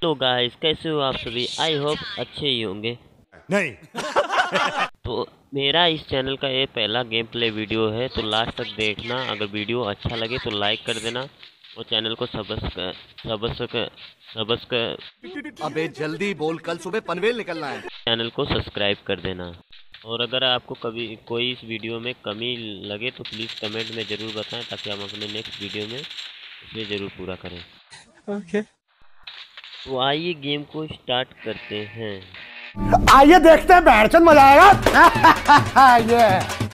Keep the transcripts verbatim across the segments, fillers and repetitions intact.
तो गाइस कैसे हो आप सभी, आई होप अच्छे ही होंगे। नहीं तो मेरा इस चैनल का ये पहला गेम प्ले वीडियो है, तो लास्ट तक देखना। अगर वीडियो अच्छा लगे तो लाइक कर देना और चैनल को सब्सक्राइब सब्सक्राइब सब्सक्राइब अबे जल्दी बोल, कल सुबह पनवेल निकलना है। चैनल को सब्सक्राइब कर देना। और अगर आपको कभी कोई इस वीडियो में कमी लगे तो प्लीज़ कमेंट में ज़रूर बताएं, ताकि हम अपने नेक्स्ट वीडियो में इसे ज़रूर पूरा करें। Okay okay. तो आइए गेम को स्टार्ट करते हैं। आइए देखते हैं, बैठचंद मजा आएगा। ये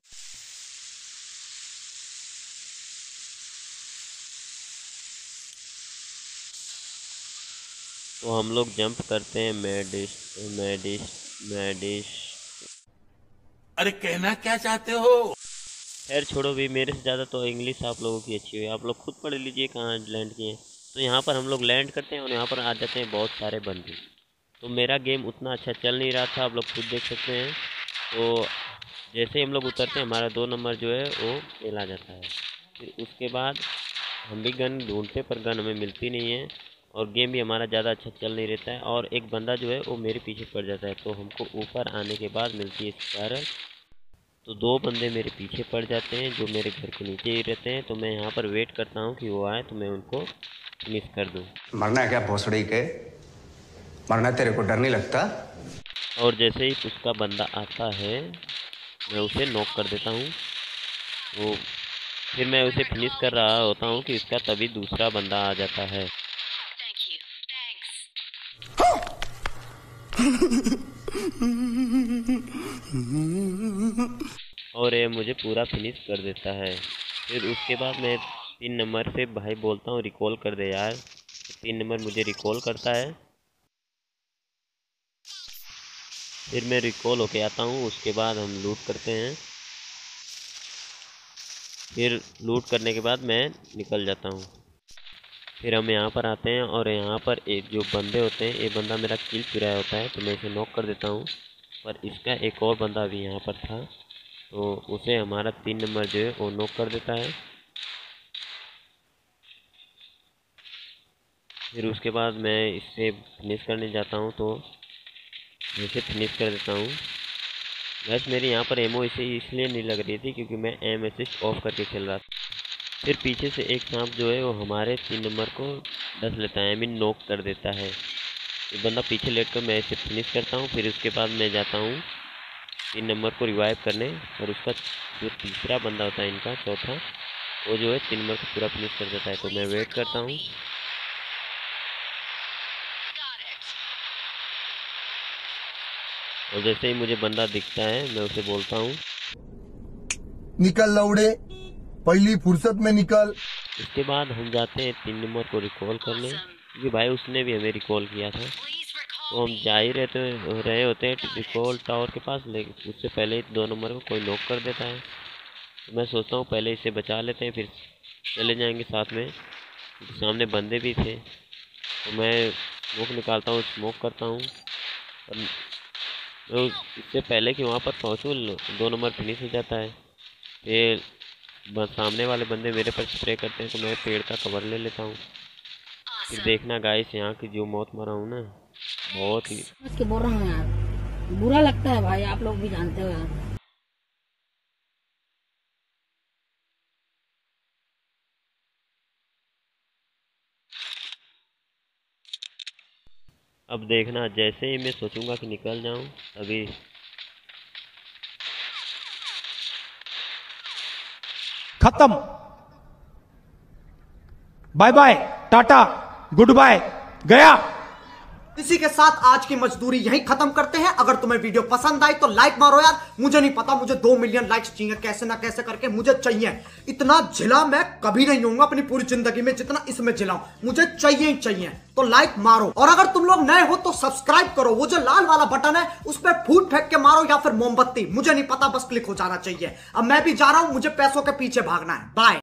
तो हम लोग जंप करते हैं मेडिस मेडिस मेडिस अरे कहना क्या चाहते हो? खैर छोड़ो, भी मेरे से ज़्यादा तो इंग्लिश आप लोगों की अच्छी हुई, आप लोग खुद पढ़ लीजिए कहाँ लैंड किए। तो यहाँ पर हम लोग लैंड करते हैं और यहाँ पर आ जाते हैं बहुत सारे बंदे। तो मेरा गेम उतना अच्छा चल नहीं रहा था, आप लोग खुद देख सकते हैं। तो जैसे ही हम लोग उतरते हैं हमारा दो नंबर जो है वो फेल आ जाता है। फिर उसके बाद हम भी गन ढूंढते पर गन हमें मिलती नहीं है और गेम भी हमारा ज़्यादा अच्छा चल नहीं रहता है। और एक बंदा जो है वो मेरे पीछे पड़ जाता है, तो हमको ऊपर आने के बाद मिलती है स्पाइरल। तो दो बंदे मेरे पीछे पड़ जाते हैं जो मेरे घर के नीचे ही रहते हैं। तो मैं यहाँ पर वेट करता हूँ कि वो आए तो मैं उनको मिस कर दूँ। मरना है क्या भोसड़ी के? मरना तेरे को डर नहीं लगता? और जैसे ही उसका बंदा आता है मैं उसे नॉक कर देता हूँ। वो फिर मैं उसे फिनिश कर रहा होता हूँ कि इसका तभी दूसरा बंदा आ जाता है। और ये मुझे पूरा फिनिश कर देता है। फिर उसके बाद मैं तीन नंबर से भाई बोलता हूँ रिकॉल कर दे यार। तो तीन नंबर मुझे रिकॉल करता है। फिर मैं रिकॉल होके आता हूँ। उसके बाद हम लूट करते हैं। फिर लूट करने के बाद मैं निकल जाता हूँ। फिर हम यहाँ पर आते हैं और यहाँ पर एक जो बंदे होते हैं, ये बंदा मेरा किल चुराया होता है तो मैं इसे नॉक कर देता हूँ। पर इसका एक और बंदा भी यहाँ पर था तो उसे हमारा तीन नंबर जो है वो नॉक कर देता है। फिर उसके बाद मैं इससे फिनिश करने जाता हूँ तो इसे फिनिश कर देता हूँ। वैसे मेरी यहाँ पर एमओ इसे इसलिए नहीं लग रही थी क्योंकि मैं एम असिस्ट ऑफ करके खेल रहा था। फिर पीछे से एक सांप जो है वो हमारे तीन नंबर को डस लेता है, आई मीन नॉक कर देता है। ये बंदा पीछे लेट कर मैं इसे फिनिश करता हूँ। फिर उसके बाद मैं जाता हूँ तीन नंबर को रिवाइव करने और उसका जो तीसरा बंदा होता है इनका चौथा, वो जो है तीन नंबर को पूरा फिनिश कर देता है। तो मैं वेट करता हूँ। और जैसे ही मुझे बंदा दिखता है मैं उसे बोलता हूँ निकल लौड़े, पहली फुर्सत में निकल। इसके बाद हम जाते हैं तीन नंबर को रिकॉल करने, क्योंकि भाई उसने भी हमें रिकॉल किया था। तो हम जा ही रहते रहे होते हैं रिकॉल टावर के पास, लेकिन उससे पहले ही दो नंबर को कोई नॉक कर देता है। तो मैं सोचता हूँ पहले इसे बचा लेते हैं, फिर चले जाएंगे साथ में, क्योंकि सामने बंदे भी थे। तो मैं स्मोक निकालता हूँ, स्मोक करता हूँ। तो इससे पहले कि वहाँ पर पहुँचूँ दो नंबर फिनिश हो जाता है। फिर बस सामने वाले बंदे मेरे पर स्प्रे करते हैं तो मैं पेड़ का कवर ले लेता हूँ। फिर देखना गाइस, यहाँ की जो मौत मरा हूँ ना, बहुत ही इसके बोल रहा हूँ यार, बुरा लगता है भाई, आप लोग भी जानते हो यार। अब देखना, जैसे ही मैं सोचूंगा कि निकल जाऊं अभी खत्म, बाय बाय, टाटा, गुड बाय, गया। इसी के साथ आज की मजदूरी यहीं खत्म करते हैं। अगर तुम्हें वीडियो पसंद आई तो लाइक मारो यार। मुझे नहीं पता, मुझे दो मिलियन लाइक्स चाहिए, कैसे ना कैसे करके मुझे चाहिए। इतना झिला मैं कभी नहीं होऊंगा अपनी पूरी जिंदगी में जितना इसमें झिलाऊं, मुझे चाहिए ही चाहिए। तो लाइक मारो, और अगर तुम लोग नए हो तो सब्सक्राइब करो। वो जो लाल वाला बटन है उस पर फूट फेंक के मारो या फिर मोमबत्ती, मुझे नहीं पता, बस क्लिक हो जाना चाहिए। अब मैं भी जा रहा हूं, मुझे पैसों के पीछे भागना है। बाय।